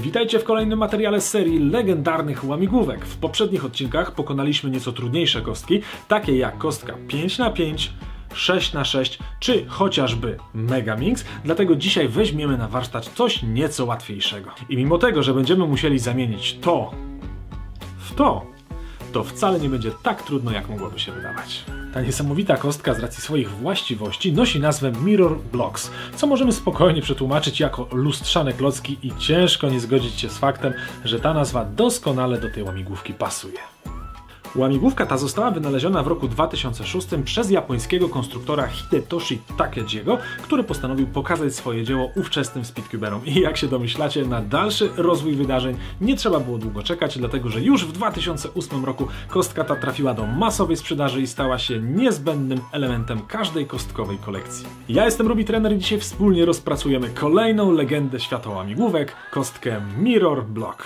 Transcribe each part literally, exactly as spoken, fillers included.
Witajcie w kolejnym materiale z serii legendarnych łamigłówek. W poprzednich odcinkach pokonaliśmy nieco trudniejsze kostki, takie jak kostka pięć na pięć, sześć na sześć czy chociażby Megaminx, dlatego dzisiaj weźmiemy na warsztat coś nieco łatwiejszego. I mimo tego, że będziemy musieli zamienić to w to, to wcale nie będzie tak trudno, jak mogłoby się wydawać. Ta niesamowita kostka z racji swoich właściwości nosi nazwę Mirror Blocks, co możemy spokojnie przetłumaczyć jako lustrzane klocki i ciężko nie zgodzić się z faktem, że ta nazwa doskonale do tej łamigłówki pasuje. Łamigłówka ta została wynaleziona w roku dwa tysiące szóstym przez japońskiego konstruktora Hidetoshi Takejiego, który postanowił pokazać swoje dzieło ówczesnym speedcuberom. I jak się domyślacie, na dalszy rozwój wydarzeń nie trzeba było długo czekać, dlatego że już w dwa tysiące ósmym roku kostka ta trafiła do masowej sprzedaży i stała się niezbędnym elementem każdej kostkowej kolekcji. Ja jestem Ruby Trener i dzisiaj wspólnie rozpracujemy kolejną legendę świata łamigłówek, kostkę Mirror Block.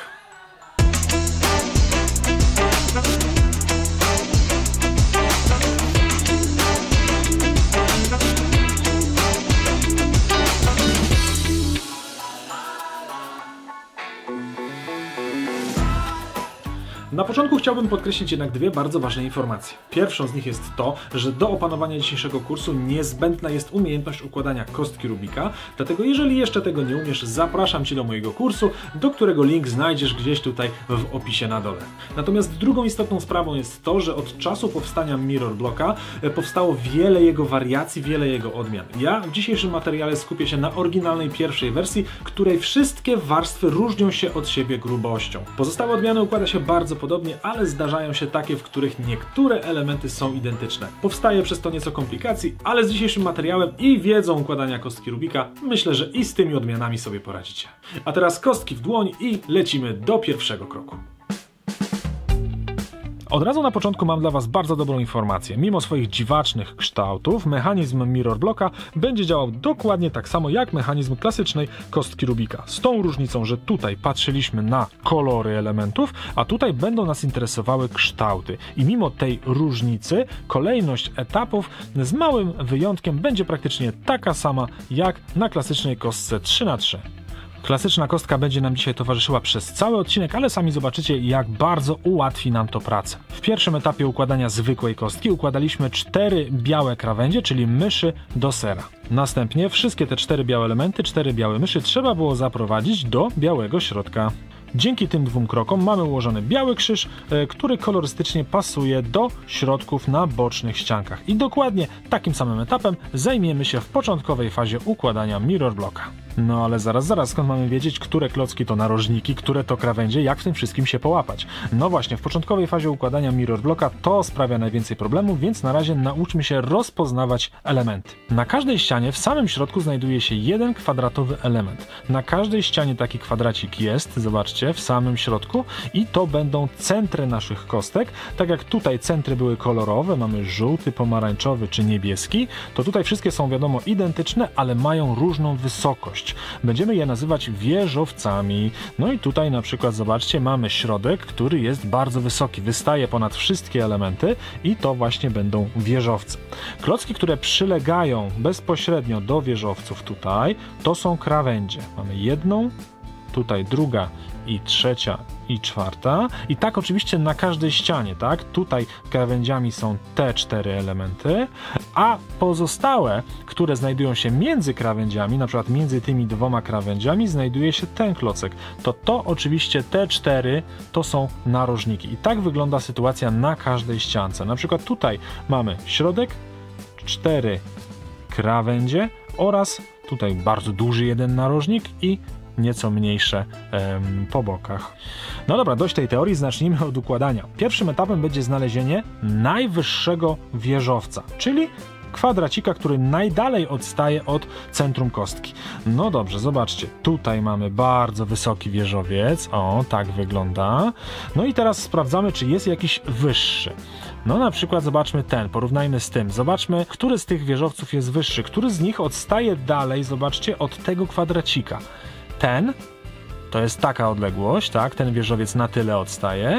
Na początku chciałbym podkreślić jednak dwie bardzo ważne informacje. Pierwszą z nich jest to, że do opanowania dzisiejszego kursu niezbędna jest umiejętność układania kostki Rubika, dlatego jeżeli jeszcze tego nie umiesz, zapraszam Cię do mojego kursu, do którego link znajdziesz gdzieś tutaj w opisie na dole. Natomiast drugą istotną sprawą jest to, że od czasu powstania Mirror Blocka powstało wiele jego wariacji, wiele jego odmian. Ja w dzisiejszym materiale skupię się na oryginalnej pierwszej wersji, której wszystkie warstwy różnią się od siebie grubością. Pozostałe odmiany układa się bardzo podobnie, ale zdarzają się takie, w których niektóre elementy są identyczne. Powstaje przez to nieco komplikacji, ale z dzisiejszym materiałem i wiedzą układania kostki Rubika myślę, że i z tymi odmianami sobie poradzicie. A teraz kostki w dłoń i lecimy do pierwszego kroku. Od razu na początku mam dla Was bardzo dobrą informację. Mimo swoich dziwacznych kształtów, mechanizm Mirror Blocka będzie działał dokładnie tak samo jak mechanizm klasycznej kostki Rubika. Z tą różnicą, że tutaj patrzyliśmy na kolory elementów, a tutaj będą nas interesowały kształty. I mimo tej różnicy, kolejność etapów z małym wyjątkiem będzie praktycznie taka sama jak na klasycznej kostce trzy na trzy. Klasyczna kostka będzie nam dzisiaj towarzyszyła przez cały odcinek, ale sami zobaczycie, jak bardzo ułatwi nam to pracę. W pierwszym etapie układania zwykłej kostki układaliśmy cztery białe krawędzie, czyli myszy do sera. Następnie wszystkie te cztery białe elementy, cztery białe myszy trzeba było zaprowadzić do białego środka. Dzięki tym dwóm krokom mamy ułożony biały krzyż, który kolorystycznie pasuje do środków na bocznych ściankach. I dokładnie takim samym etapem zajmiemy się w początkowej fazie układania Mirror Blocka. No ale zaraz, zaraz, skąd mamy wiedzieć, które klocki to narożniki, które to krawędzie, jak w tym wszystkim się połapać? No właśnie, w początkowej fazie układania Mirror Blocka to sprawia najwięcej problemów, więc na razie nauczmy się rozpoznawać elementy. Na każdej ścianie w samym środku znajduje się jeden kwadratowy element. Na każdej ścianie taki kwadracik jest, zobaczcie, w samym środku i to będą centry naszych kostek. Tak jak tutaj centry były kolorowe, mamy żółty, pomarańczowy czy niebieski, to tutaj wszystkie są wiadomo identyczne, ale mają różną wysokość. Będziemy je nazywać wieżowcami. No i tutaj na przykład zobaczcie, mamy środek, który jest bardzo wysoki, wystaje ponad wszystkie elementy i to właśnie będą wieżowce. Klocki, które przylegają bezpośrednio do wieżowców tutaj, to są krawędzie. Mamy jedną, tutaj druga i trzecia i czwarta i tak oczywiście na każdej ścianie, tak? Tutaj krawędziami są te cztery elementy, a pozostałe, które znajdują się między krawędziami, na przykład między tymi dwoma krawędziami znajduje się ten klocek. To to oczywiście te cztery to są narożniki i tak wygląda sytuacja na każdej ściance. Na przykład tutaj mamy środek, cztery krawędzie oraz tutaj bardzo duży jeden narożnik i nieco mniejsze em, po bokach. No dobra, dość tej teorii, zacznijmy od układania. Pierwszym etapem będzie znalezienie najwyższego wieżowca, czyli kwadracika, który najdalej odstaje od centrum kostki. No dobrze, zobaczcie, tutaj mamy bardzo wysoki wieżowiec, o, tak wygląda. No i teraz sprawdzamy, czy jest jakiś wyższy. No na przykład zobaczmy ten, porównajmy z tym. Zobaczmy, który z tych wieżowców jest wyższy, który z nich odstaje dalej, zobaczcie, od tego kwadracika. Ten to jest taka odległość, tak, ten wieżowiec na tyle odstaje,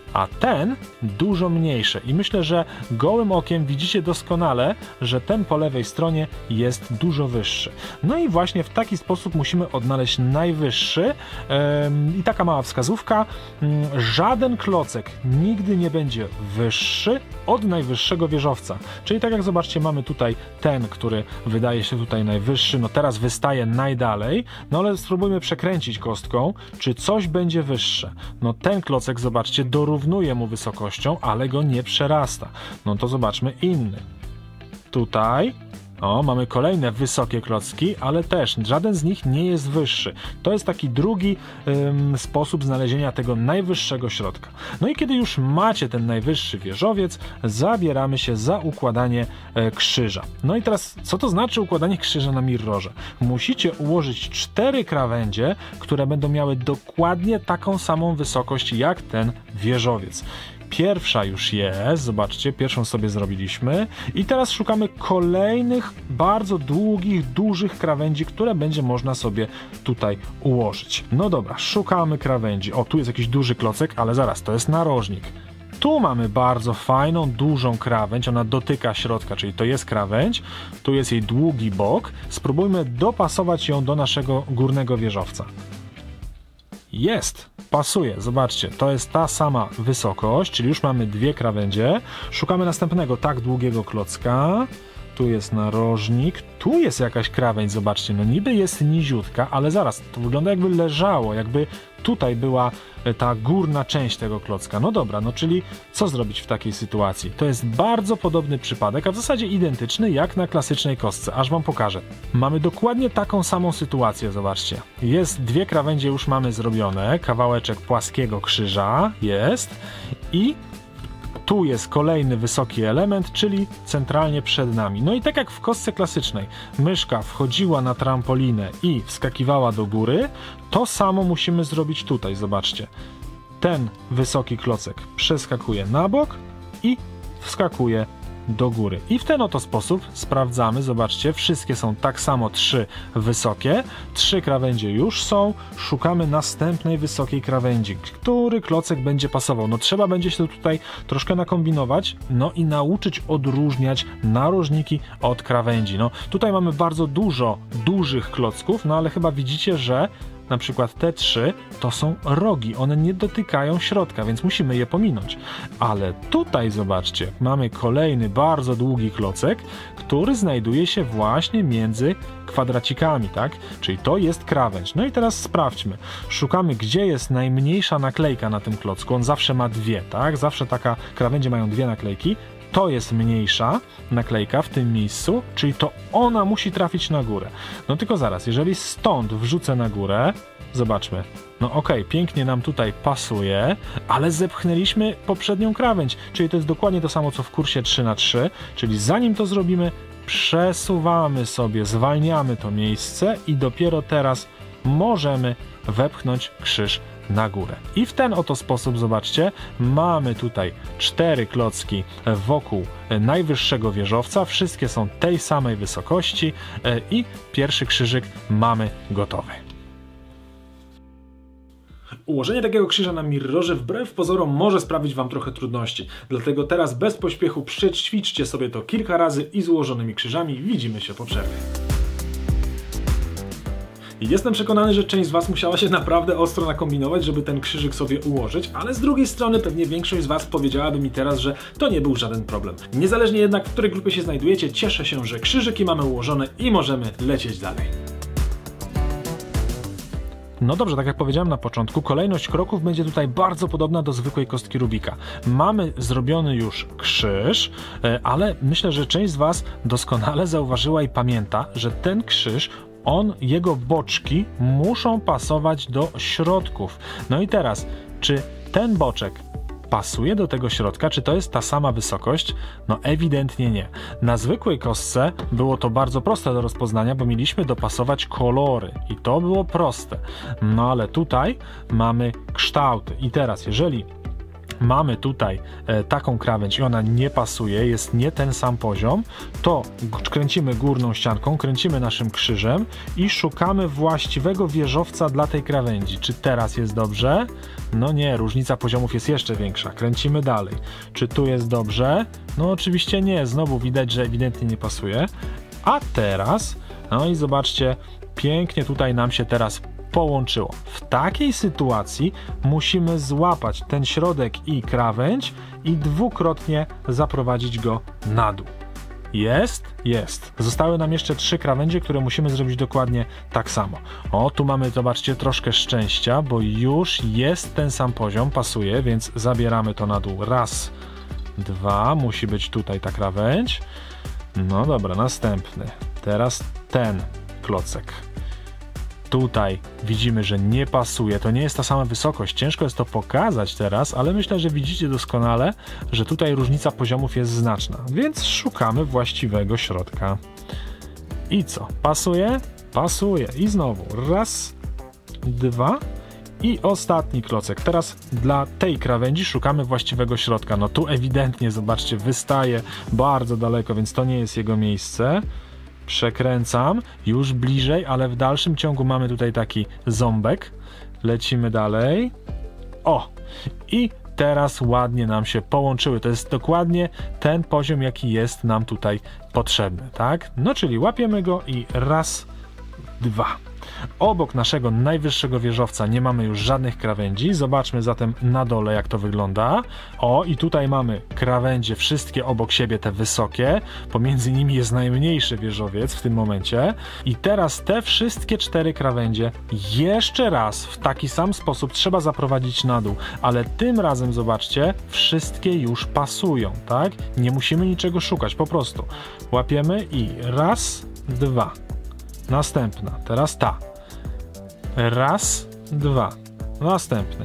a ten dużo mniejszy. I myślę, że gołym okiem widzicie doskonale, że ten po lewej stronie jest dużo wyższy. No i właśnie w taki sposób musimy odnaleźć najwyższy. Ym, I taka mała wskazówka. Ym, żaden klocek nigdy nie będzie wyższy od najwyższego wieżowca. Czyli tak jak zobaczcie, mamy tutaj ten, który wydaje się tutaj najwyższy, no teraz wystaje najdalej, no ale spróbujmy przekręcić kostką, czy coś będzie wyższe. No ten klocek, zobaczcie, dorównuje mu wysokością, ale go nie przerasta. No to zobaczmy inny. Tutaj o, mamy kolejne wysokie klocki, ale też żaden z nich nie jest wyższy. To jest taki drugi ym, sposób znalezienia tego najwyższego środka. No i kiedy już macie ten najwyższy wieżowiec, zabieramy się za układanie e, krzyża. No i teraz, co to znaczy układanie krzyża na mirrorze? Musicie ułożyć cztery krawędzie, które będą miały dokładnie taką samą wysokość jak ten wieżowiec. Pierwsza już jest, zobaczcie, pierwszą sobie zrobiliśmy i teraz szukamy kolejnych bardzo długich, dużych krawędzi, które będzie można sobie tutaj ułożyć. No dobra, szukamy krawędzi. O, tu jest jakiś duży klocek, ale zaraz, to jest narożnik. Tu mamy bardzo fajną, dużą krawędź, ona dotyka środka, czyli to jest krawędź, tu jest jej długi bok. Spróbujmy dopasować ją do naszego górnego wieżowca. Jest, pasuje, zobaczcie, to jest ta sama wysokość, czyli już mamy dwie krawędzie. Szukamy następnego tak długiego klocka. Tu jest narożnik, tu jest jakaś krawędź, zobaczcie, no niby jest niziutka, ale zaraz, to wygląda jakby leżało, jakby tutaj była ta górna część tego klocka. No dobra, no czyli co zrobić w takiej sytuacji? To jest bardzo podobny przypadek, a w zasadzie identyczny jak na klasycznej kostce, aż wam pokażę. Mamy dokładnie taką samą sytuację, zobaczcie. Jest, dwie krawędzie już mamy zrobione, kawałeczek płaskiego krzyża jest i tu jest kolejny wysoki element, czyli centralnie przed nami. No i tak jak w kostce klasycznej myszka wchodziła na trampolinę i wskakiwała do góry, to samo musimy zrobić tutaj, zobaczcie. Ten wysoki klocek przeskakuje na bok i wskakuje do góry. I w ten oto sposób sprawdzamy, zobaczcie, wszystkie są tak samo trzy wysokie, trzy krawędzie już są, szukamy następnej wysokiej krawędzi, który klocek będzie pasował. No trzeba będzie się tutaj troszkę nakombinować, no i nauczyć odróżniać narożniki od krawędzi. No tutaj mamy bardzo dużo dużych klocków, no ale chyba widzicie, że na przykład te trzy to są rogi, one nie dotykają środka, więc musimy je pominąć. Ale tutaj zobaczcie, mamy kolejny bardzo długi klocek, który znajduje się właśnie między kwadracikami, tak? Czyli to jest krawędź. No i teraz sprawdźmy. Szukamy, gdzie jest najmniejsza naklejka na tym klocku. On zawsze ma dwie, tak? Zawsze taka krawędzie mają dwie naklejki. To jest mniejsza naklejka w tym miejscu, czyli to ona musi trafić na górę. No tylko zaraz, jeżeli stąd wrzucę na górę, zobaczmy, no okej, okay, pięknie nam tutaj pasuje, ale zepchnęliśmy poprzednią krawędź, czyli to jest dokładnie to samo, co w kursie trzy na trzy, czyli zanim to zrobimy, przesuwamy sobie, zwalniamy to miejsce i dopiero teraz możemy wepchnąć krzyż na górę. I w ten oto sposób, zobaczcie, mamy tutaj cztery klocki wokół najwyższego wieżowca, wszystkie są tej samej wysokości i pierwszy krzyżyk mamy gotowy. Ułożenie takiego krzyża na mirrorze wbrew pozorom może sprawić wam trochę trudności, dlatego teraz bez pośpiechu przećwiczcie sobie to kilka razy i z ułożonymi krzyżami widzimy się po przerwie. Jestem przekonany, że część z was musiała się naprawdę ostro nakombinować, żeby ten krzyżyk sobie ułożyć, ale z drugiej strony pewnie większość z was powiedziałaby mi teraz, że to nie był żaden problem. Niezależnie jednak, w której grupie się znajdujecie, cieszę się, że krzyżyki mamy ułożone i możemy lecieć dalej. No dobrze, tak jak powiedziałem na początku, kolejność kroków będzie tutaj bardzo podobna do zwykłej kostki Rubika. Mamy zrobiony już krzyż, ale myślę, że część z was doskonale zauważyła i pamięta, że ten krzyż, on, jego boczki muszą pasować do środków. No i teraz, czy ten boczek pasuje do tego środka, czy to jest ta sama wysokość? No ewidentnie nie. Na zwykłej kostce było to bardzo proste do rozpoznania, bo mieliśmy dopasować kolory i to było proste. No ale tutaj mamy kształty i teraz, jeżeli mamy tutaj e, taką krawędź i ona nie pasuje, jest nie ten sam poziom, to kręcimy górną ścianką, kręcimy naszym krzyżem i szukamy właściwego wieżowca dla tej krawędzi. Czy teraz jest dobrze? No nie, różnica poziomów jest jeszcze większa. Kręcimy dalej. Czy tu jest dobrze? No oczywiście nie, znowu widać, że ewidentnie nie pasuje. A teraz, no i zobaczcie, pięknie tutaj nam się teraz połączyło. W takiej sytuacji musimy złapać ten środek i krawędź i dwukrotnie zaprowadzić go na dół. Jest? Jest. Zostały nam jeszcze trzy krawędzie, które musimy zrobić dokładnie tak samo. O, tu mamy, zobaczcie, troszkę szczęścia, bo już jest ten sam poziom, pasuje, więc zabieramy to na dół. Raz, dwa, musi być tutaj ta krawędź. No dobra, następny. Teraz ten klocek. Tutaj widzimy, że nie pasuje, to nie jest ta sama wysokość, ciężko jest to pokazać teraz, ale myślę, że widzicie doskonale, że tutaj różnica poziomów jest znaczna, więc szukamy właściwego środka. I co? Pasuje? Pasuje. I znowu raz, dwa i ostatni klocek. Teraz dla tej krawędzi szukamy właściwego środka. No tu ewidentnie, zobaczcie, wystaje bardzo daleko, więc to nie jest jego miejsce. Przekręcam, już bliżej, ale w dalszym ciągu mamy tutaj taki ząbek. Lecimy dalej. O! I teraz ładnie nam się połączyły. To jest dokładnie ten poziom, jaki jest nam tutaj potrzebny, tak? No czyli łapiemy go i raz, dwa. Obok naszego najwyższego wieżowca nie mamy już żadnych krawędzi. Zobaczmy zatem na dole, jak to wygląda. O, i tutaj mamy krawędzie, wszystkie obok siebie, te wysokie. Pomiędzy nimi jest najmniejszy wieżowiec w tym momencie. I teraz te wszystkie cztery krawędzie jeszcze raz w taki sam sposób trzeba zaprowadzić na dół. Ale tym razem, zobaczcie, wszystkie już pasują, tak? Nie musimy niczego szukać, po prostu łapiemy i raz, dwa. Następna, teraz ta. Raz, dwa. Następny.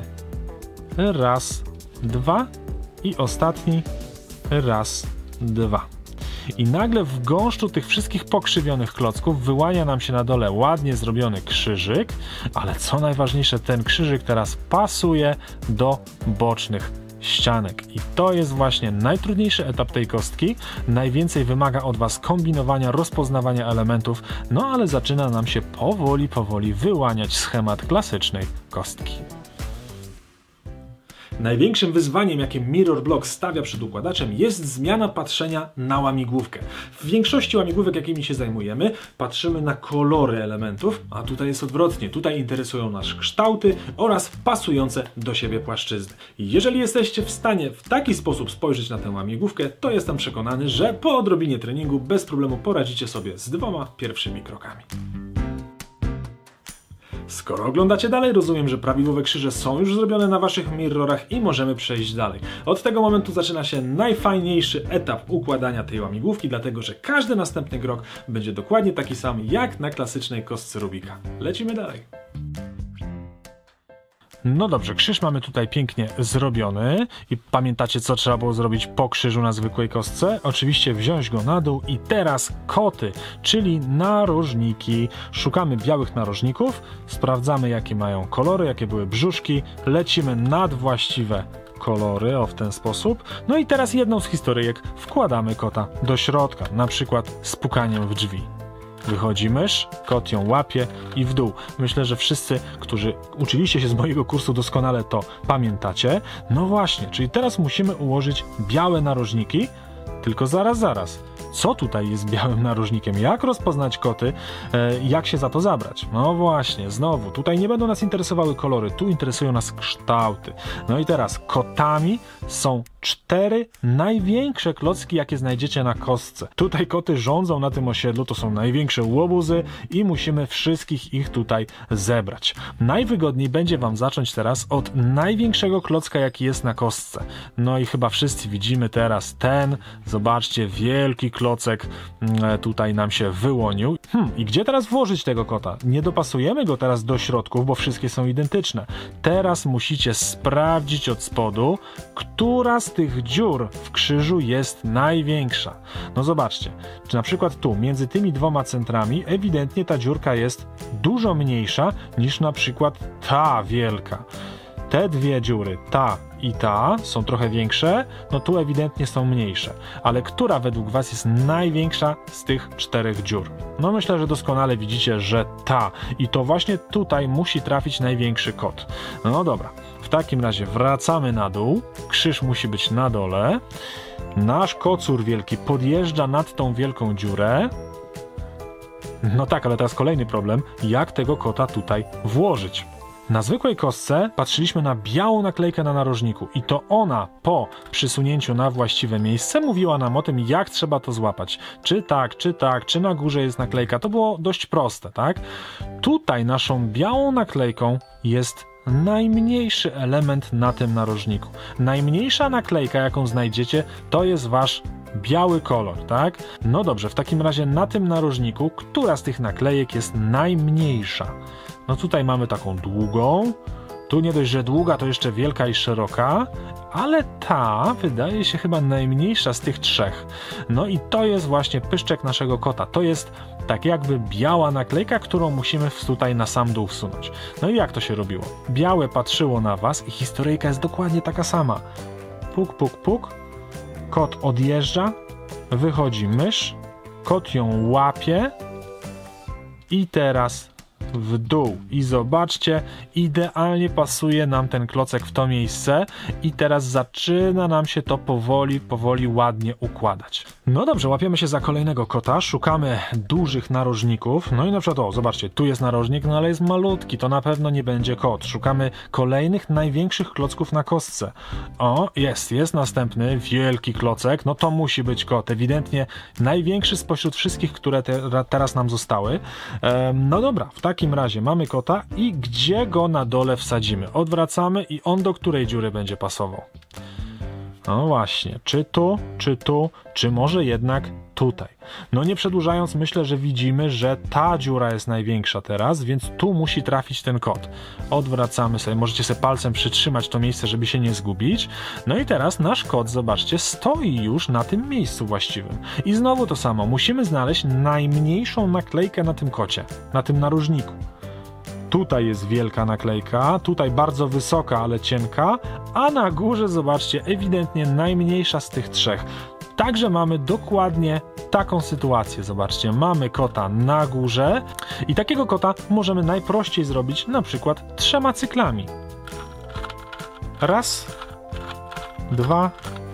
Raz, dwa. I ostatni. Raz, dwa. I nagle w gąszczu tych wszystkich pokrzywionych klocków wyłania nam się na dole ładnie zrobiony krzyżyk, ale co najważniejsze, ten krzyżyk teraz pasuje do bocznych ścianek. I to jest właśnie najtrudniejszy etap tej kostki. Najwięcej wymaga od Was kombinowania, rozpoznawania elementów, no ale zaczyna nam się powoli, powoli wyłaniać schemat klasycznej kostki. Największym wyzwaniem, jakie MirrorBlock stawia przed układaczem, jest zmiana patrzenia na łamigłówkę. W większości łamigłówek, jakimi się zajmujemy, patrzymy na kolory elementów, a tutaj jest odwrotnie. Tutaj interesują nas kształty oraz pasujące do siebie płaszczyzny. I jeżeli jesteście w stanie w taki sposób spojrzeć na tę łamigłówkę, to jestem przekonany, że po odrobinie treningu bez problemu poradzicie sobie z dwoma pierwszymi krokami. Skoro oglądacie dalej, rozumiem, że prawidłowe krzyże są już zrobione na Waszych mirrorach i możemy przejść dalej. Od tego momentu zaczyna się najfajniejszy etap układania tej łamigłówki, dlatego że każdy następny krok będzie dokładnie taki sam jak na klasycznej kostce Rubika. Lecimy dalej. No dobrze, krzyż mamy tutaj pięknie zrobiony i pamiętacie, co trzeba było zrobić po krzyżu na zwykłej kostce? Oczywiście wziąć go na dół i teraz koty, czyli narożniki. Szukamy białych narożników, sprawdzamy, jakie mają kolory, jakie były brzuszki, lecimy nad właściwe kolory, o w ten sposób. No i teraz jedną z historyjek wkładamy kota do środka, na przykład z pukaniem w drzwi. Wychodzi mysz, kot ją łapie i w dół. Myślę, że wszyscy, którzy uczyliście się z mojego kursu, doskonale to pamiętacie. No właśnie, czyli teraz musimy ułożyć białe narożniki, tylko zaraz, zaraz. Co tutaj jest białym narożnikiem? Jak rozpoznać koty? E, jak się za to zabrać? No właśnie, znowu, tutaj nie będą nas interesowały kolory, tu interesują nas kształty. No i teraz kotami są cztery największe klocki, jakie znajdziecie na kostce. Tutaj koty rządzą na tym osiedlu, to są największe łobuzy i musimy wszystkich ich tutaj zebrać. Najwygodniej będzie Wam zacząć teraz od największego klocka, jaki jest na kostce. No i chyba wszyscy widzimy teraz ten, zobaczcie, wielki klocek tutaj nam się wyłonił. Hmm, i gdzie teraz włożyć tego kota? Nie dopasujemy go teraz do środków, bo wszystkie są identyczne. Teraz musicie sprawdzić od spodu, która z tych dziur w krzyżu jest największa. No zobaczcie, czy na przykład tu, między tymi dwoma centrami, ewidentnie ta dziurka jest dużo mniejsza niż na przykład ta wielka. Te dwie dziury, ta i ta są trochę większe, no tu ewidentnie są mniejsze. Ale która według was jest największa z tych czterech dziur? No myślę, że doskonale widzicie, że ta. I to właśnie tutaj musi trafić największy kot. No dobra, w takim razie wracamy na dół. Krzyż musi być na dole. Nasz kocur wielki podjeżdża nad tą wielką dziurę. No tak, ale teraz kolejny problem. Jak tego kota tutaj włożyć? Na zwykłej kostce patrzyliśmy na białą naklejkę na narożniku i to ona po przysunięciu na właściwe miejsce mówiła nam o tym, jak trzeba to złapać. Czy tak, czy tak, czy na górze jest naklejka. To było dość proste, tak? Tutaj naszą białą naklejką jest najmniejszy element na tym narożniku. Najmniejsza naklejka, jaką znajdziecie, to jest wasz biały kolor, tak? No dobrze, w takim razie na tym narożniku, która z tych naklejek jest najmniejsza? No tutaj mamy taką długą, tu nie dość, że długa, to jeszcze wielka i szeroka, ale ta wydaje się chyba najmniejsza z tych trzech. No i to jest właśnie pyszczek naszego kota. To jest tak jakby biała naklejka, którą musimy tutaj na sam dół wsunąć. No i jak to się robiło? Białe patrzyło na was i historyjka jest dokładnie taka sama. Puk, puk, puk. Kot odjeżdża, wychodzi mysz, kot ją łapie i teraz w dół. I zobaczcie, idealnie pasuje nam ten klocek w to miejsce i teraz zaczyna nam się to powoli, powoli ładnie układać. No dobrze, łapiemy się za kolejnego kota, szukamy dużych narożników, no i na przykład, o, zobaczcie, tu jest narożnik, no ale jest malutki, to na pewno nie będzie kot. Szukamy kolejnych, największych klocków na kostce. O, jest, jest następny, wielki klocek, no to musi być kot, ewidentnie największy spośród wszystkich, które te, teraz nam zostały. Ehm, no dobra, w takim W takim razie mamy kota i gdzie go na dole wsadzimy? Odwracamy i on do której dziury będzie pasował? No właśnie, czy tu, czy tu, czy może jednak tutaj? No nie przedłużając, myślę, że widzimy, że ta dziura jest największa teraz, więc tu musi trafić ten kot. Odwracamy sobie, możecie sobie palcem przytrzymać to miejsce, żeby się nie zgubić. No i teraz nasz kot, zobaczcie, stoi już na tym miejscu właściwym. I znowu to samo, musimy znaleźć najmniejszą naklejkę na tym kocie, na tym narożniku. Tutaj jest wielka naklejka, tutaj bardzo wysoka, ale cienka, a na górze, zobaczcie, ewidentnie najmniejsza z tych trzech. Także mamy dokładnie taką sytuację, zobaczcie, mamy kota na górze i takiego kota możemy najprościej zrobić na przykład trzema cyklami. Raz, dwa,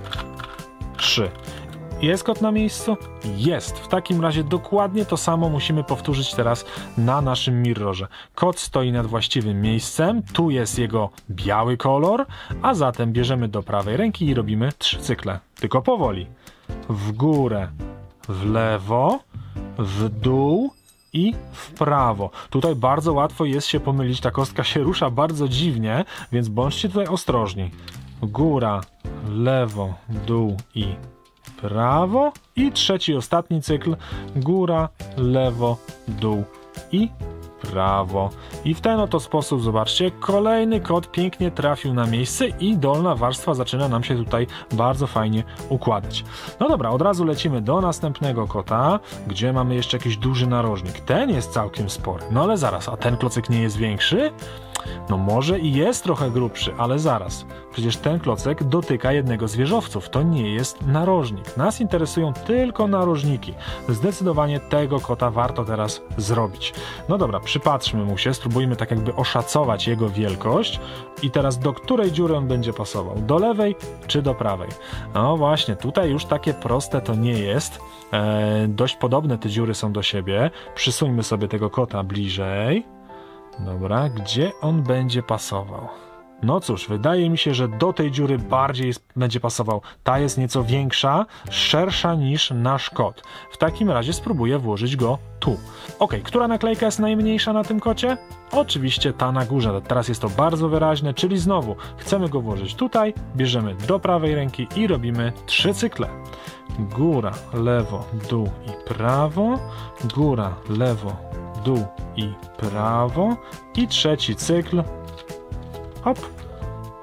trzy. Jest kot na miejscu? Jest. W takim razie dokładnie to samo musimy powtórzyć teraz na naszym mirrorze. Kot stoi nad właściwym miejscem, tu jest jego biały kolor, a zatem bierzemy do prawej ręki i robimy trzy cykle. Tylko powoli. W górę, w lewo, w dół i w prawo. Tutaj bardzo łatwo jest się pomylić, ta kostka się rusza bardzo dziwnie, więc bądźcie tutaj ostrożni. Góra, lewo, dół i prawo i trzeci, ostatni cykl, góra, lewo, dół i prawo. I w ten oto sposób, zobaczcie, kolejny kot pięknie trafił na miejsce i dolna warstwa zaczyna nam się tutaj bardzo fajnie układać. No dobra, od razu lecimy do następnego kota, gdzie mamy jeszcze jakiś duży narożnik. Ten jest całkiem spory, no ale zaraz, a ten klocek nie jest większy? No może i jest trochę grubszy, ale zaraz. Przecież ten klocek dotyka jednego z wieżowców. To nie jest narożnik. Nas interesują tylko narożniki. Zdecydowanie tego kota warto teraz zrobić. No dobra, przypatrzmy mu się, spróbujmy tak jakby oszacować jego wielkość. I teraz do której dziury on będzie pasował? Do lewej czy do prawej? No właśnie, tutaj już takie proste to nie jest. Eee, dość podobne te dziury są do siebie. Przysuńmy sobie tego kota bliżej. Dobra, gdzie on będzie pasował? No cóż, wydaje mi się, że do tej dziury bardziej jest, będzie pasował. Ta jest nieco większa, szersza niż nasz kot. W takim razie spróbuję włożyć go tu. Ok, która naklejka jest najmniejsza na tym kocie? Oczywiście ta na górze. Teraz jest to bardzo wyraźne, czyli znowu chcemy go włożyć tutaj, bierzemy do prawej ręki i robimy trzy cykle. Góra, lewo, dół i prawo. Góra, lewo, dół i prawo. I trzeci cykl. Hop.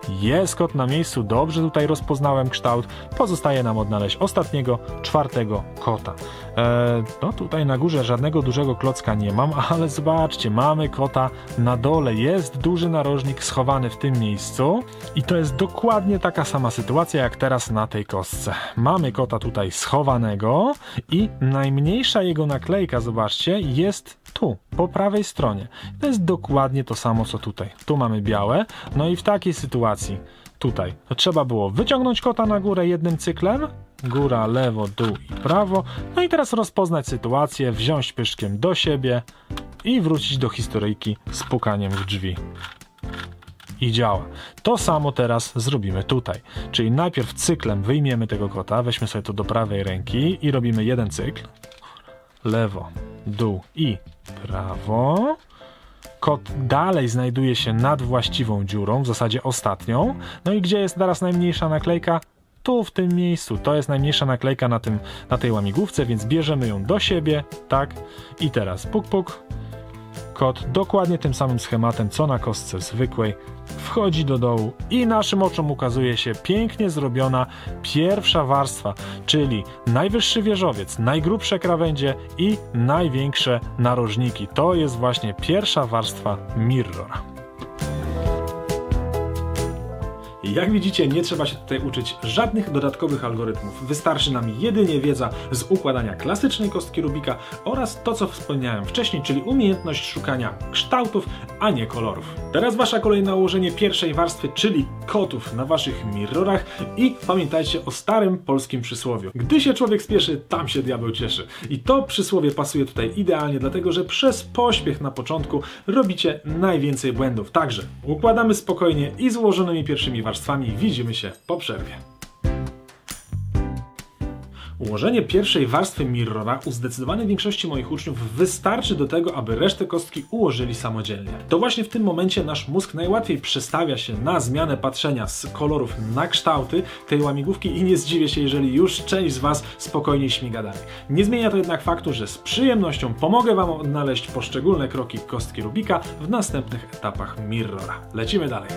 jest kot na miejscu, dobrze tutaj rozpoznałem kształt. Pozostaje nam odnaleźć ostatniego, czwartego kota. Eee, no tutaj na górze żadnego dużego klocka nie mam, ale zobaczcie, mamy kota na dole, jest duży narożnik schowany w tym miejscu i to jest dokładnie taka sama sytuacja jak teraz na tej kostce. Mamy kota tutaj schowanego i najmniejsza jego naklejka, zobaczcie, jest tu, po prawej stronie. To jest dokładnie to samo co tutaj. Tu mamy białe, no i w takiej sytuacji tutaj to trzeba było wyciągnąć kota na górę jednym cyklem, góra, lewo, dół i prawo, no i teraz rozpoznać sytuację, wziąć pyszczkiem do siebie i wrócić do historyjki z pukaniem w drzwi. I działa. To samo teraz zrobimy tutaj. Czyli najpierw cyklem wyjmiemy tego kota, weźmy sobie to do prawej ręki i robimy jeden cykl. Lewo, dół i prawo. Kot dalej znajduje się nad właściwą dziurą, w zasadzie ostatnią. No i gdzie jest teraz najmniejsza naklejka? Tu, w tym miejscu. To jest najmniejsza naklejka na, tym, na tej łamigłówce, więc bierzemy ją do siebie, tak? I teraz puk, puk. Kot dokładnie tym samym schematem, co na kostce zwykłej, wchodzi do dołu i naszym oczom ukazuje się pięknie zrobiona pierwsza warstwa, czyli najwyższy wieżowiec, najgrubsze krawędzie i największe narożniki. To jest właśnie pierwsza warstwa mirrora. Jak widzicie, nie trzeba się tutaj uczyć żadnych dodatkowych algorytmów. Wystarczy nam jedynie wiedza z układania klasycznej kostki Rubika oraz to, co wspomniałem wcześniej, czyli umiejętność szukania kształtów, a nie kolorów. Teraz wasza kolej na ułożenie pierwszej warstwy, czyli kotów na waszych mirrorach i pamiętajcie o starym polskim przysłowiu. Gdy się człowiek spieszy, tam się diabeł cieszy. I to przysłowie pasuje tutaj idealnie, dlatego że przez pośpiech na początku robicie najwięcej błędów. Także układamy spokojnie i z ułożonymi pierwszymi warstwami. Widzimy się po przerwie. Ułożenie pierwszej warstwy mirrora u zdecydowanej większości moich uczniów wystarczy do tego, aby resztę kostki ułożyli samodzielnie. To właśnie w tym momencie nasz mózg najłatwiej przestawia się na zmianę patrzenia z kolorów na kształty tej łamigłówki i nie zdziwię się, jeżeli już część z was spokojnie śmiga dalej. Nie zmienia to jednak faktu, że z przyjemnością pomogę wam odnaleźć poszczególne kroki kostki Rubika w następnych etapach mirrora. Lecimy dalej.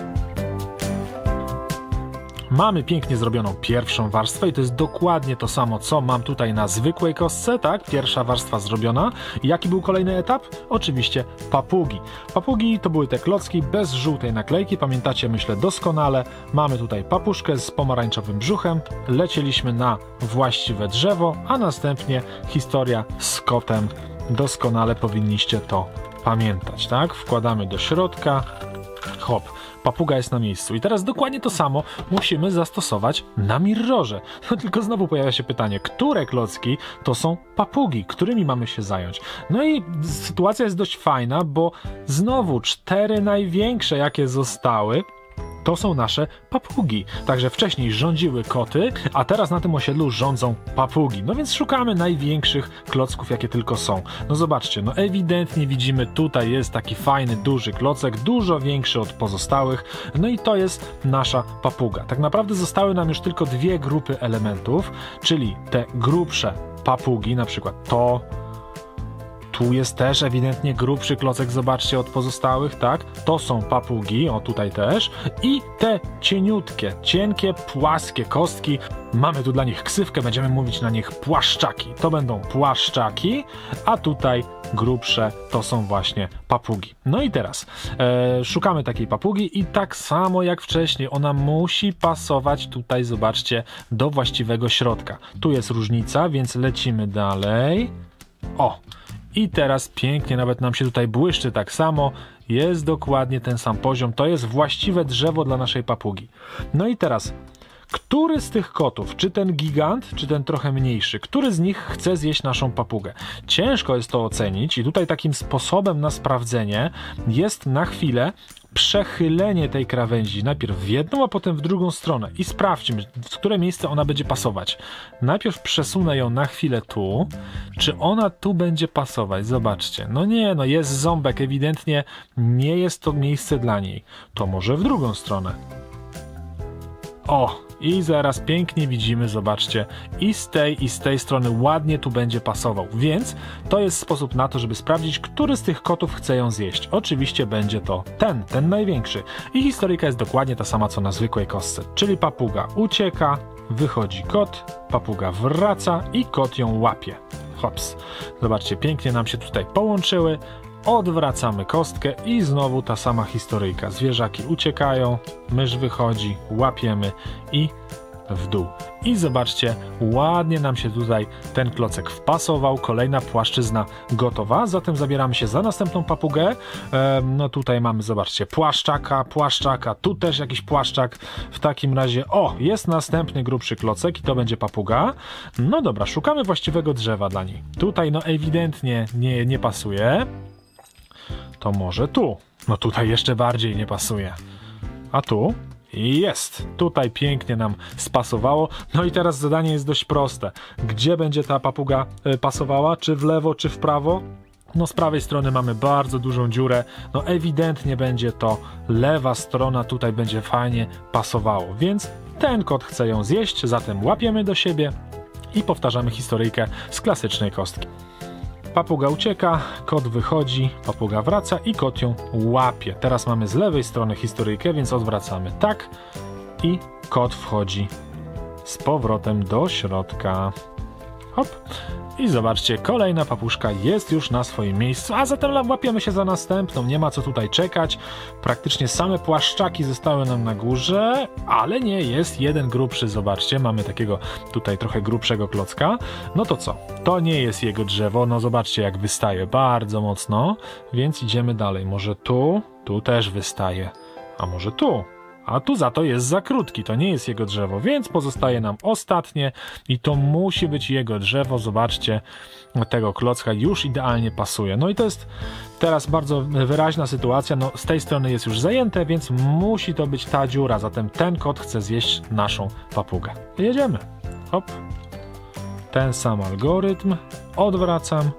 Mamy pięknie zrobioną pierwszą warstwę i to jest dokładnie to samo, co mam tutaj na zwykłej kostce, tak? Pierwsza warstwa zrobiona. Jaki był kolejny etap? Oczywiście papugi. Papugi to były te klocki bez żółtej naklejki, pamiętacie, myślę, doskonale. Mamy tutaj papuszkę z pomarańczowym brzuchem, lecieliśmy na właściwe drzewo, a następnie historia z kotem. Doskonale powinniście to pamiętać, tak? Wkładamy do środka, hop. Papuga jest na miejscu. I teraz dokładnie to samo musimy zastosować na mirrorze. No tylko znowu pojawia się pytanie, które klocki to są papugi, którymi mamy się zająć? No i sytuacja jest dość fajna, bo znowu cztery największe, jakie zostały, to są nasze papugi. Także wcześniej rządziły koty, a teraz na tym osiedlu rządzą papugi. No więc szukamy największych klocków, jakie tylko są. No zobaczcie, no ewidentnie widzimy, tutaj jest taki fajny, duży klocek, dużo większy od pozostałych. No i to jest nasza papuga. Tak naprawdę zostały nam już tylko dwie grupy elementów, czyli te grubsze papugi, na przykład to. Tu jest też ewidentnie grubszy klocek, zobaczcie, od pozostałych, tak? To są papugi, o tutaj też. I te cieniutkie, cienkie, płaskie kostki, mamy tu dla nich ksywkę, będziemy mówić na nich płaszczaki. To będą płaszczaki, a tutaj grubsze to są właśnie papugi. No i teraz e, szukamy takiej papugi i tak samo jak wcześniej, ona musi pasować tutaj, zobaczcie, do właściwego środka. Tu jest różnica, więc lecimy dalej. O! I teraz pięknie, nawet nam się tutaj błyszczy tak samo, jest dokładnie ten sam poziom, to jest właściwe drzewo dla naszej papugi. No i teraz, który z tych kotów, czy ten gigant, czy ten trochę mniejszy, który z nich chce zjeść naszą papugę? Ciężko jest to ocenić i tutaj takim sposobem na sprawdzenie jest na chwilę przechylenie tej krawędzi najpierw w jedną, a potem w drugą stronę i sprawdźmy, w które miejsce ona będzie pasować. Najpierw przesunę ją na chwilę tu. Czy ona tu będzie pasować? Zobaczcie. No nie, no jest ząbek, ewidentnie nie jest to miejsce dla niej. To może w drugą stronę. O, I zaraz pięknie widzimy, zobaczcie, i z tej, i z tej strony ładnie tu będzie pasował. Więc to jest sposób na to, żeby sprawdzić, który z tych kotów chce ją zjeść. Oczywiście będzie to ten, ten największy. I historyjka jest dokładnie ta sama, co na zwykłej kostce. Czyli papuga ucieka, wychodzi kot, papuga wraca i kot ją łapie. Hops. Zobaczcie, pięknie nam się tutaj połączyły. Odwracamy kostkę i znowu ta sama historyjka. Zwierzaki uciekają, mysz wychodzi, łapiemy i w dół. I zobaczcie, ładnie nam się tutaj ten klocek wpasował. Kolejna płaszczyzna gotowa. Zatem zabieramy się za następną papugę. E, no tutaj mamy, zobaczcie, płaszczaka, płaszczaka, tu też jakiś płaszczak. W takim razie, o, jest następny grubszy klocek i to będzie papuga. No dobra, szukamy właściwego drzewa dla niej. Tutaj no ewidentnie nie, nie pasuje. To może tu. No tutaj jeszcze bardziej nie pasuje. A tu? I jest. Tutaj pięknie nam spasowało. No i teraz zadanie jest dość proste. Gdzie będzie ta papuga y, pasowała? Czy w lewo, czy w prawo? No z prawej strony mamy bardzo dużą dziurę. No ewidentnie będzie to lewa strona. Tutaj będzie fajnie pasowało. Więc ten kot chce ją zjeść. Zatem łapiemy do siebie i powtarzamy historyjkę z klasycznej kostki. Papuga ucieka, kot wychodzi, papuga wraca i kot ją łapie. Teraz mamy z lewej strony historyjkę, więc odwracamy tak i kot wchodzi z powrotem do środka. Hop. I zobaczcie, kolejna papuszka jest już na swoim miejscu, a zatem łapiemy się za następną. Nie ma co tutaj czekać. Praktycznie same płaszczaki zostały nam na górze, ale nie, jest jeden grubszy. Zobaczcie, mamy takiego tutaj trochę grubszego klocka. No to co? To nie jest jego drzewo. No zobaczcie, jak wystaje bardzo mocno, więc idziemy dalej. Może tu? Tu też wystaje. A może tu? A tu za to jest za krótki, to nie jest jego drzewo, więc pozostaje nam ostatnie i to musi być jego drzewo. Zobaczcie, tego klocka już idealnie pasuje. No i to jest teraz bardzo wyraźna sytuacja, no z tej strony jest już zajęte, więc musi to być ta dziura, zatem ten kot chce zjeść naszą papugę. Jedziemy. Hop. Ten sam algorytm, odwracam.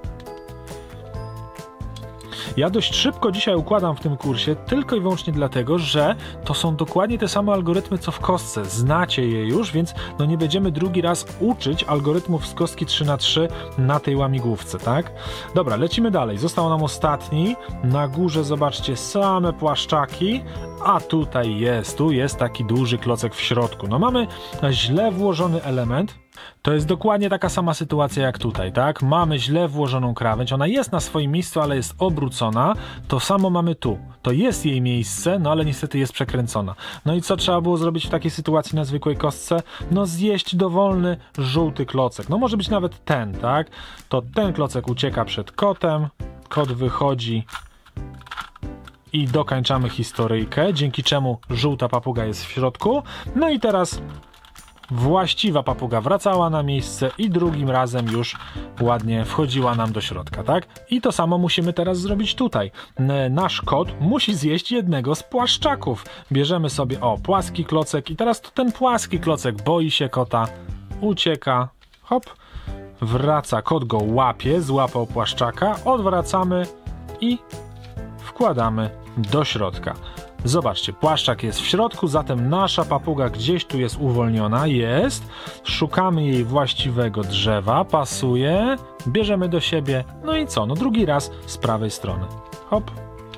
Ja dość szybko dzisiaj układam w tym kursie, tylko i wyłącznie dlatego, że to są dokładnie te same algorytmy, co w kostce. Znacie je już, więc no nie będziemy drugi raz uczyć algorytmów z kostki trzy na trzy na tej łamigłówce, tak? Dobra, lecimy dalej. Został nam ostatni. Na górze zobaczcie same płaszczaki, a tutaj jest, tu jest taki duży klocek w środku. No mamy źle włożony element. To jest dokładnie taka sama sytuacja jak tutaj, tak? Mamy źle włożoną krawędź, ona jest na swoim miejscu, ale jest obrócona. To samo mamy tu. To jest jej miejsce, no ale niestety jest przekręcona. No i co trzeba było zrobić w takiej sytuacji na zwykłej kostce? No zjeść dowolny żółty klocek. No może być nawet ten, tak? To ten klocek ucieka przed kotem, kot wychodzi i dokończamy historyjkę, dzięki czemu żółta papuga jest w środku. No i teraz właściwa papuga wracała na miejsce i drugim razem już ładnie wchodziła nam do środka, tak? I to samo musimy teraz zrobić tutaj. Nasz kot musi zjeść jednego z płaszczaków. Bierzemy sobie, o, płaski klocek i teraz to ten płaski klocek boi się kota, ucieka, hop, wraca, kot go łapie, złapał płaszczaka, odwracamy i wkładamy do środka. Zobaczcie, płaszczak jest w środku, zatem nasza papuga gdzieś tu jest uwolniona, jest. Szukamy jej właściwego drzewa, pasuje, bierzemy do siebie, no i co? No drugi raz z prawej strony. Hop.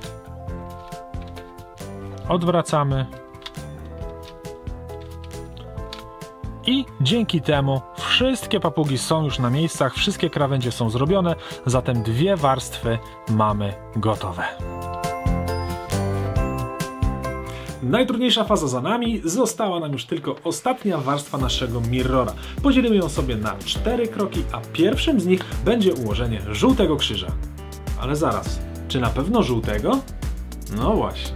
Odwracamy. I dzięki temu wszystkie papugi są już na miejscach, wszystkie krawędzie są zrobione, zatem dwie warstwy mamy gotowe. Najtrudniejsza faza za nami, została nam już tylko ostatnia warstwa naszego mirrora. Podzielimy ją sobie na cztery kroki, a pierwszym z nich będzie ułożenie żółtego krzyża. Ale zaraz, czy na pewno żółtego? No właśnie.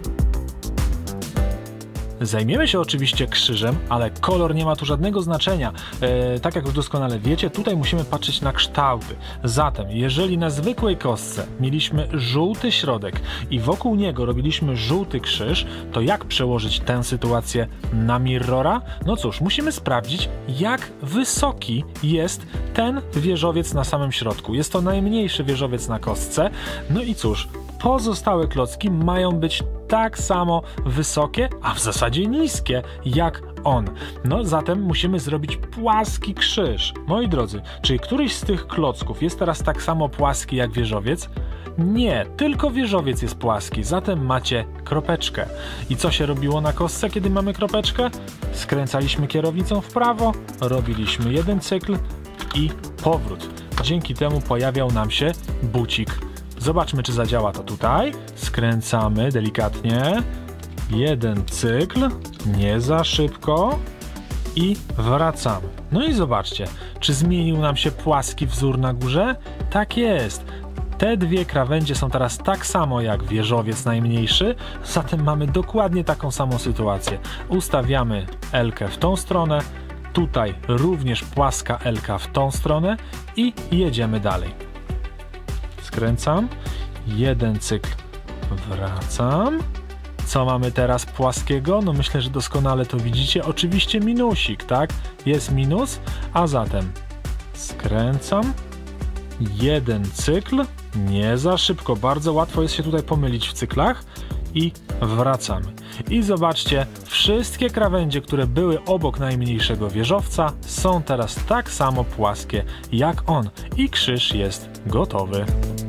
Zajmiemy się oczywiście krzyżem, ale kolor nie ma tu żadnego znaczenia. E, tak jak już doskonale wiecie, tutaj musimy patrzeć na kształty. Zatem, jeżeli na zwykłej kostce mieliśmy żółty środek i wokół niego robiliśmy żółty krzyż, to jak przełożyć tę sytuację na mirrora? No cóż, musimy sprawdzić, jak wysoki jest ten wieżowiec na samym środku. Jest to najmniejszy wieżowiec na kostce. No i cóż, pozostałe klocki mają być tak samo wysokie, a w zasadzie niskie, jak on. No zatem musimy zrobić płaski krzyż. Moi drodzy, czy któryś z tych klocków jest teraz tak samo płaski jak wieżowiec? Nie, tylko wieżowiec jest płaski, zatem macie kropeczkę. I co się robiło na kostce, kiedy mamy kropeczkę? Skręcaliśmy kierownicą w prawo, robiliśmy jeden cykl i powrót. Dzięki temu pojawiał nam się bucik. Zobaczmy, czy zadziała to tutaj. Skręcamy delikatnie. Jeden cykl, nie za szybko i wracamy. No i zobaczcie, czy zmienił nam się płaski wzór na górze? Tak jest. Te dwie krawędzie są teraz tak samo jak wieżowiec najmniejszy, zatem mamy dokładnie taką samą sytuację. Ustawiamy L-kę w tą stronę, tutaj również płaska L-ka w tą stronę i jedziemy dalej. Skręcam, jeden cykl, wracam. Co mamy teraz płaskiego? No myślę, że doskonale to widzicie. Oczywiście minusik, tak? Jest minus, a zatem skręcam, jeden cykl, nie za szybko, bardzo łatwo jest się tutaj pomylić w cyklach i wracamy. I zobaczcie, wszystkie krawędzie, które były obok najmniejszego wieżowca, są teraz tak samo płaskie jak on i krzyż jest gotowy.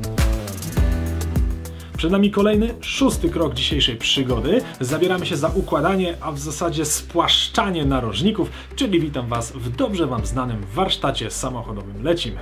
Przed nami kolejny, szósty krok dzisiejszej przygody. Zabieramy się za układanie, a w zasadzie spłaszczanie narożników, czyli witam Was w dobrze Wam znanym warsztacie samochodowym. Lecimy!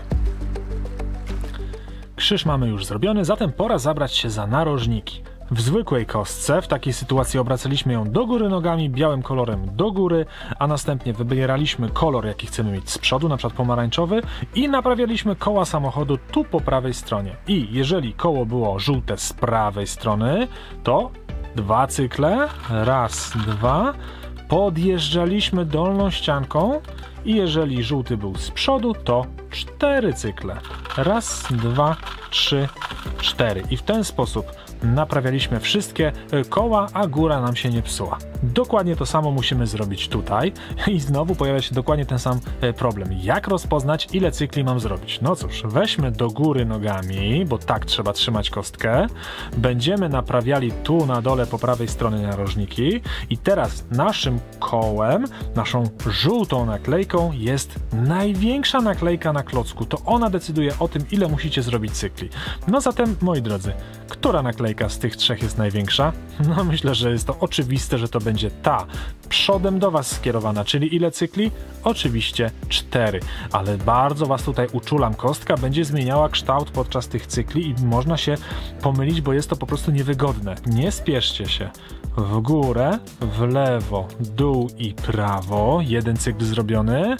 Krzyż mamy już zrobiony, zatem pora zabrać się za narożniki. W zwykłej kostce w takiej sytuacji obracaliśmy ją do góry nogami, białym kolorem do góry, a następnie wybieraliśmy kolor, jaki chcemy mieć z przodu, na przykład pomarańczowy, i naprawialiśmy koła samochodu tu po prawej stronie. I jeżeli koło było żółte z prawej strony, to dwa cykle, raz, dwa, podjeżdżaliśmy dolną ścianką i jeżeli żółty był z przodu, to cztery cykle, raz, dwa, trzy, cztery. I w ten sposób naprawialiśmy wszystkie koła, a góra nam się nie psuła. Dokładnie to samo musimy zrobić tutaj i znowu pojawia się dokładnie ten sam problem. Jak rozpoznać, ile cykli mam zrobić? No cóż, weźmy do góry nogami, bo tak trzeba trzymać kostkę. Będziemy naprawiali tu na dole po prawej stronie narożniki i teraz naszym kołem, naszą żółtą naklejką jest największa naklejka na klocku. To ona decyduje o tym, ile musicie zrobić cykli. No zatem, moi drodzy, która naklejka z tych trzech jest największa? No myślę, że jest to oczywiste, że to będzie ta przodem do Was skierowana, czyli ile cykli? Oczywiście cztery, ale bardzo Was tutaj uczulam, kostka będzie zmieniała kształt podczas tych cykli i można się pomylić, bo jest to po prostu niewygodne. Nie spieszcie się. W górę, w lewo, dół i prawo, jeden cykl zrobiony,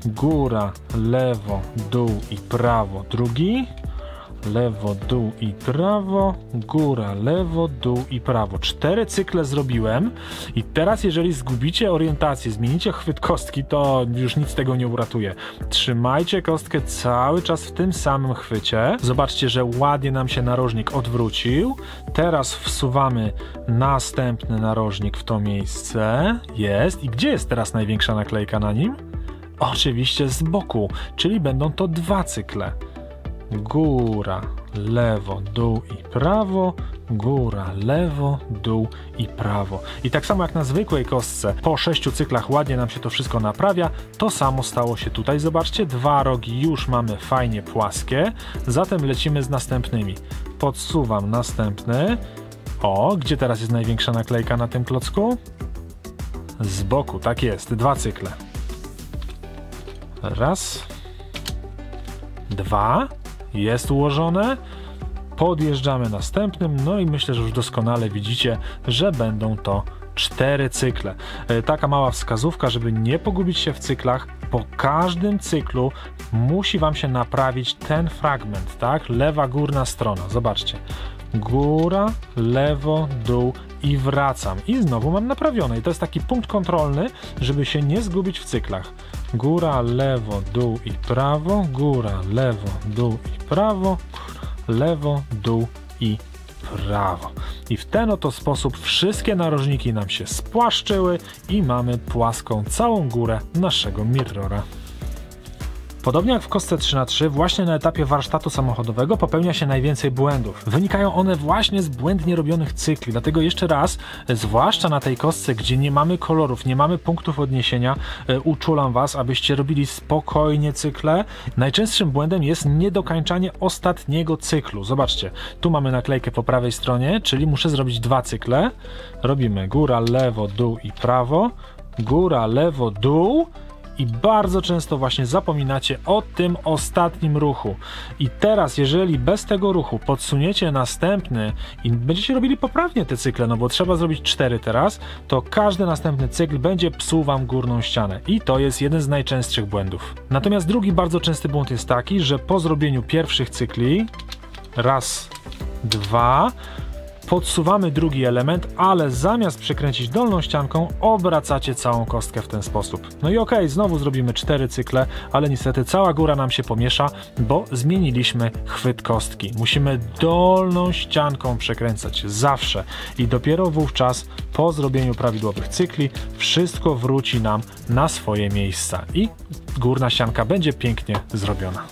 góra, lewo, dół i prawo, drugi, lewo, dół i prawo, góra, lewo, dół i prawo. Cztery cykle zrobiłem i teraz jeżeli zgubicie orientację, zmienicie chwyt kostki, to już nic tego nie uratuje. Trzymajcie kostkę cały czas w tym samym chwycie. Zobaczcie, że ładnie nam się narożnik odwrócił. Teraz wsuwamy następny narożnik w to miejsce. Jest. I gdzie jest teraz największa naklejka na nim? Oczywiście z boku, czyli będą to dwa cykle. Góra, lewo, dół i prawo, góra, lewo, dół i prawo. I tak samo jak na zwykłej kostce, po sześciu cyklach ładnie nam się to wszystko naprawia, to samo stało się tutaj. Zobaczcie, dwa rogi już mamy fajnie płaskie, zatem lecimy z następnymi. Podsuwam następny. O, gdzie teraz jest największa naklejka na tym klocku? Z boku, tak jest, dwa cykle. Raz, dwa. Jest ułożone, podjeżdżamy następnym, no i myślę, że już doskonale widzicie, że będą to cztery cykle. Taka mała wskazówka, żeby nie pogubić się w cyklach, po każdym cyklu musi Wam się naprawić ten fragment, tak? Lewa górna strona, zobaczcie. Góra, lewo, dół i wracam. I znowu mam naprawione. I to jest taki punkt kontrolny, żeby się nie zgubić w cyklach. Góra, lewo, dół i prawo, góra, lewo, dół i prawo, lewo, dół i prawo. I w ten oto sposób wszystkie narożniki nam się spłaszczyły i mamy płaską całą górę naszego mirrora. Podobnie jak w kostce trzy na trzy, właśnie na etapie warsztatu samochodowego popełnia się najwięcej błędów. Wynikają one właśnie z błędnie robionych cykli, dlatego jeszcze raz, zwłaszcza na tej kostce, gdzie nie mamy kolorów, nie mamy punktów odniesienia, uczulam was, abyście robili spokojnie cykle. Najczęstszym błędem jest niedokańczanie ostatniego cyklu. Zobaczcie, tu mamy naklejkę po prawej stronie, czyli muszę zrobić dwa cykle. Robimy góra, lewo, dół i prawo, góra, lewo, dół. I bardzo często właśnie zapominacie o tym ostatnim ruchu. I teraz, jeżeli bez tego ruchu podsuniecie następny i będziecie robili poprawnie te cykle, no bo trzeba zrobić cztery teraz, to każdy następny cykl będzie psuł wam górną ścianę. I to jest jeden z najczęstszych błędów. Natomiast drugi bardzo częsty błąd jest taki, że po zrobieniu pierwszych cykli, raz, dwa, podsuwamy drugi element, ale zamiast przekręcić dolną ścianką, obracacie całą kostkę w ten sposób. No i okej, okay, znowu zrobimy cztery cykle, ale niestety cała góra nam się pomiesza, bo zmieniliśmy chwyt kostki. Musimy dolną ścianką przekręcać zawsze i dopiero wówczas po zrobieniu prawidłowych cykli wszystko wróci nam na swoje miejsca i górna ścianka będzie pięknie zrobiona.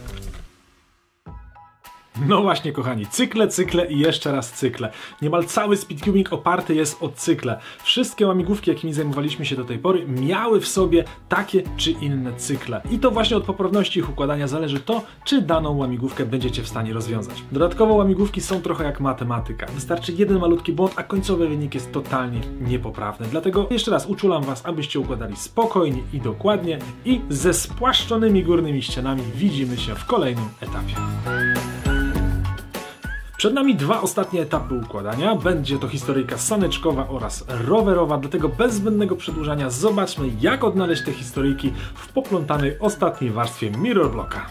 No właśnie, kochani, cykle, cykle i jeszcze raz cykle. Niemal cały speedcubing oparty jest o cykle. Wszystkie łamigłówki, jakimi zajmowaliśmy się do tej pory, miały w sobie takie czy inne cykle. I to właśnie od poprawności ich układania zależy to, czy daną łamigłówkę będziecie w stanie rozwiązać. Dodatkowo łamigłówki są trochę jak matematyka. Wystarczy jeden malutki błąd, a końcowy wynik jest totalnie niepoprawny. Dlatego jeszcze raz uczulam was, abyście układali spokojnie i dokładnie i ze spłaszczonymi górnymi ścianami widzimy się w kolejnym etapie. Przed nami dwa ostatnie etapy układania. Będzie to historyjka saneczkowa oraz rowerowa, dlatego bez zbędnego przedłużania zobaczmy, jak odnaleźć te historyjki w poplątanej ostatniej warstwie mirror blocka.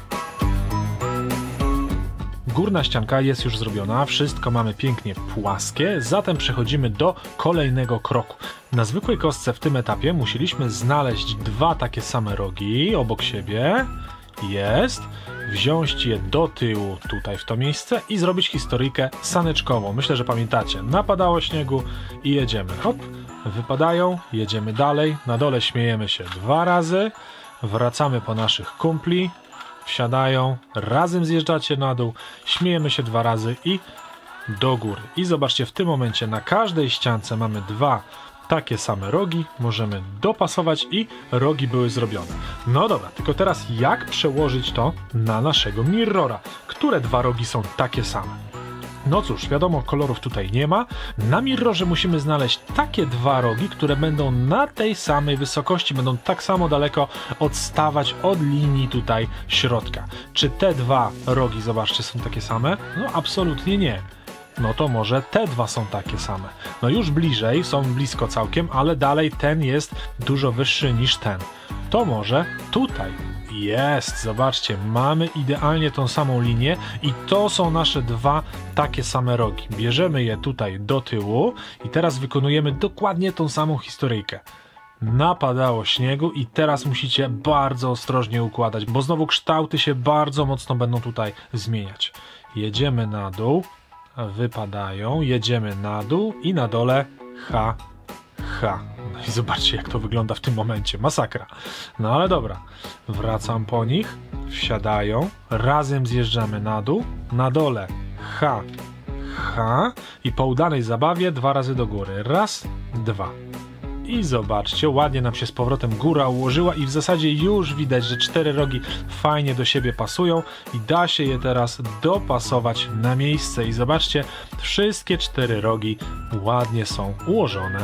Górna ścianka jest już zrobiona, wszystko mamy pięknie płaskie, zatem przechodzimy do kolejnego kroku. Na zwykłej kostce w tym etapie musieliśmy znaleźć dwa takie same rogi obok siebie. Jest. Wziąć je do tyłu tutaj w to miejsce i zrobić historyjkę saneczkową. Myślę, że pamiętacie. Napadało śniegu i jedziemy. Hop, wypadają, jedziemy dalej. Na dole śmiejemy się dwa razy. Wracamy po naszych kumpli. Wsiadają, razem zjeżdżacie na dół. Śmiejemy się dwa razy i do góry. I zobaczcie, w tym momencie na każdej ściance mamy dwa takie same rogi, możemy dopasować i rogi były zrobione. No dobra, tylko teraz jak przełożyć to na naszego mirrora? Które dwa rogi są takie same? No cóż, wiadomo, kolorów tutaj nie ma. Na mirrorze musimy znaleźć takie dwa rogi, które będą na tej samej wysokości, będą tak samo daleko odstawać od linii tutaj środka. Czy te dwa rogi, zobaczcie, są takie same? No absolutnie nie. No to może te dwa są takie same. No już bliżej, są blisko całkiem, ale dalej ten jest dużo wyższy niż ten. To może tutaj. Jest, zobaczcie, mamy idealnie tą samą linię i to są nasze dwa takie same rogi. Bierzemy je tutaj do tyłu i teraz wykonujemy dokładnie tą samą historyjkę. Napadało śniegu i teraz musicie bardzo ostrożnie układać, bo znowu kształty się bardzo mocno będą tutaj zmieniać. Jedziemy na dół. Wypadają, jedziemy na dół i na dole ha, ha. No i zobaczcie, jak to wygląda w tym momencie. Masakra. No ale dobra. Wracam po nich. Wsiadają. Razem zjeżdżamy na dół. Na dole ha, ha. I po udanej zabawie dwa razy do góry. Raz, dwa. I zobaczcie, ładnie nam się z powrotem góra ułożyła i w zasadzie już widać, że cztery rogi fajnie do siebie pasują i da się je teraz dopasować na miejsce. I zobaczcie, wszystkie cztery rogi ładnie są ułożone.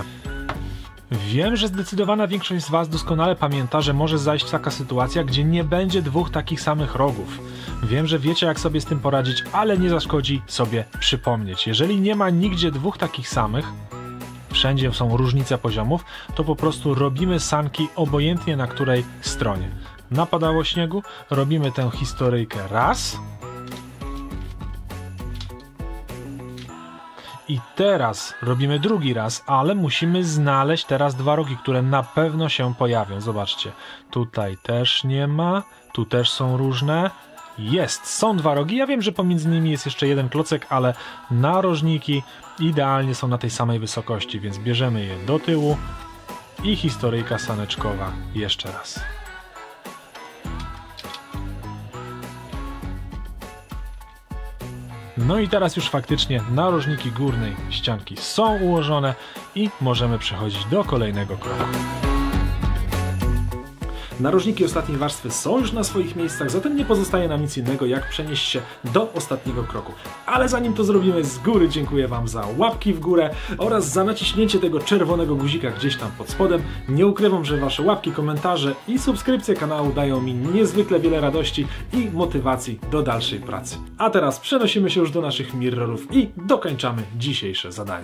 Wiem, że zdecydowana większość z was doskonale pamięta, że może zajść taka sytuacja, gdzie nie będzie dwóch takich samych rogów. Wiem, że wiecie, jak sobie z tym poradzić, ale nie zaszkodzi sobie przypomnieć. Jeżeli nie ma nigdzie dwóch takich samych, wszędzie są różnice poziomów, to po prostu robimy sanki obojętnie na której stronie. Napadało śniegu, robimy tę historyjkę raz. I teraz robimy drugi raz, ale musimy znaleźć teraz dwa rogi, które na pewno się pojawią. Zobaczcie, tutaj też nie ma, tu też są różne. Jest, są dwa rogi, ja wiem, że pomiędzy nimi jest jeszcze jeden klocek, ale narożniki idealnie są na tej samej wysokości, więc bierzemy je do tyłu i historyjka saneczkowa jeszcze raz. No i teraz już faktycznie narożniki górnej ścianki są ułożone i możemy przechodzić do kolejnego kroku. Narożniki ostatniej warstwy są już na swoich miejscach, zatem nie pozostaje nam nic innego, jak przenieść się do ostatniego kroku. Ale zanim to zrobimy, z góry dziękuję Wam za łapki w górę oraz za naciśnięcie tego czerwonego guzika gdzieś tam pod spodem. Nie ukrywam, że Wasze łapki, komentarze i subskrypcje kanału dają mi niezwykle wiele radości i motywacji do dalszej pracy. A teraz przenosimy się już do naszych mirrorów i dokończamy dzisiejsze zadanie.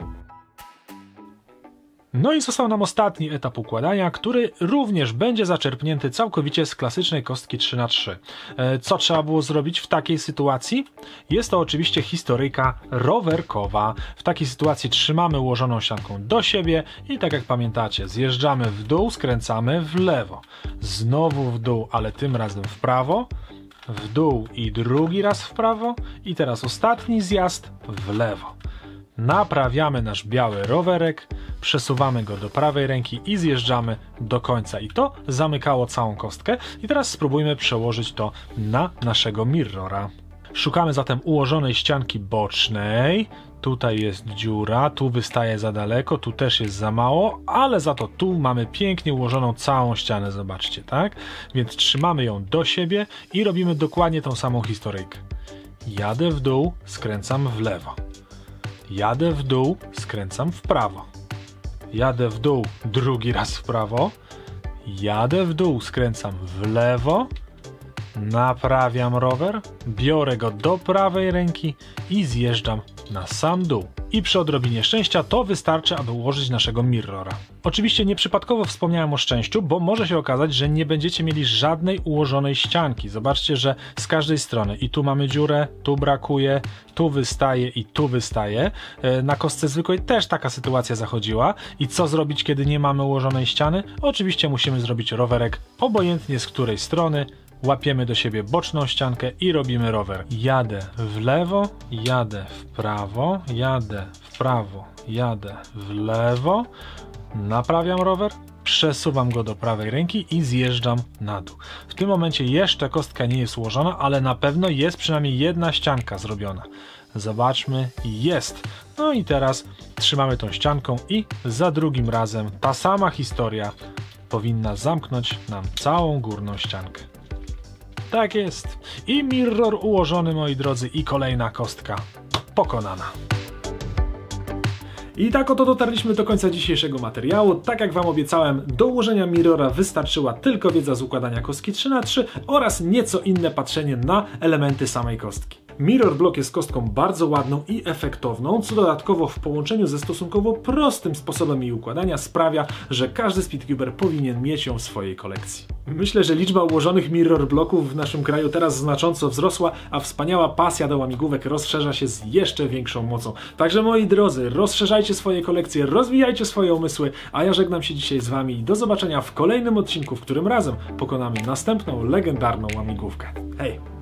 No i został nam ostatni etap układania, który również będzie zaczerpnięty całkowicie z klasycznej kostki trzy na trzy. Co trzeba było zrobić w takiej sytuacji? Jest to oczywiście historyjka rowerkowa. W takiej sytuacji trzymamy ułożoną ścianką do siebie i tak jak pamiętacie, zjeżdżamy w dół, skręcamy w lewo. Znowu w dół, ale tym razem w prawo. W dół i drugi raz w prawo. I teraz ostatni zjazd w lewo. Naprawiamy nasz biały rowerek, przesuwamy go do prawej ręki i zjeżdżamy do końca. I to zamykało całą kostkę. I teraz spróbujmy przełożyć to na naszego mirrora. Szukamy zatem ułożonej ścianki bocznej. Tutaj jest dziura, tu wystaje za daleko, tu też jest za mało, ale za to tu mamy pięknie ułożoną całą ścianę, zobaczcie, tak? Więc trzymamy ją do siebie i robimy dokładnie tą samą historyjkę. Jadę w dół, skręcam w lewo. Jadę w dół, skręcam w prawo. Jadę w dół, drugi raz w prawo. Jadę w dół, skręcam w lewo. Naprawiam rower, biorę go do prawej ręki i zjeżdżam na sam dół. I przy odrobinie szczęścia to wystarczy, aby ułożyć naszego mirrora. Oczywiście nieprzypadkowo wspomniałem o szczęściu, bo może się okazać, że nie będziecie mieli żadnej ułożonej ścianki. Zobaczcie, że z każdej strony i tu mamy dziurę, tu brakuje, tu wystaje i tu wystaje. Na kostce zwykłej też taka sytuacja zachodziła. I co zrobić, kiedy nie mamy ułożonej ściany? Oczywiście musimy zrobić rowerek, obojętnie z której strony. Łapiemy do siebie boczną ściankę i robimy rower. Jadę w lewo, jadę w prawo, jadę w prawo, jadę w lewo. Naprawiam rower, przesuwam go do prawej ręki i zjeżdżam na dół. W tym momencie jeszcze kostka nie jest ułożona, ale na pewno jest przynajmniej jedna ścianka zrobiona. Zobaczmy, jest. No i teraz trzymamy tą ścianką i za drugim razem ta sama historia powinna zamknąć nam całą górną ściankę. Tak jest. I mirror ułożony, moi drodzy, i kolejna kostka pokonana. I tak oto dotarliśmy do końca dzisiejszego materiału. Tak jak Wam obiecałem, do ułożenia mirrora wystarczyła tylko wiedza z układania kostki trzy na trzy oraz nieco inne patrzenie na elementy samej kostki. Mirror Block jest kostką bardzo ładną i efektowną, co dodatkowo w połączeniu ze stosunkowo prostym sposobem jej układania sprawia, że każdy speedcuber powinien mieć ją w swojej kolekcji. Myślę, że liczba ułożonych mirror bloków w naszym kraju teraz znacząco wzrosła, a wspaniała pasja do łamigłówek rozszerza się z jeszcze większą mocą. Także moi drodzy, rozszerzajcie swoje kolekcje, rozwijajcie swoje umysły, a ja żegnam się dzisiaj z Wami i do zobaczenia w kolejnym odcinku, w którym razem pokonamy następną legendarną łamigłówkę. Hej!